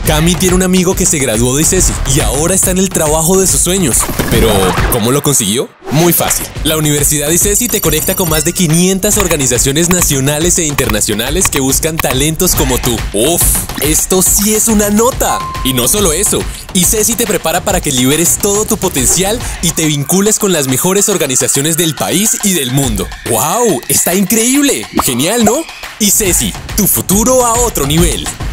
Cami tiene un amigo que se graduó de ICESI y ahora está en el trabajo de sus sueños. Pero, ¿cómo lo consiguió? Muy fácil. La Universidad ICESI te conecta con más de 500 organizaciones nacionales e internacionales que buscan talentos como tú. ¡Uf! Esto sí es una nota. Y no solo eso, ICESI te prepara para que liberes todo tu potencial y te vincules con las mejores organizaciones del país y del mundo. ¡Wow! ¡Está increíble! Genial, ¿no? ICESI, tu futuro a otro nivel.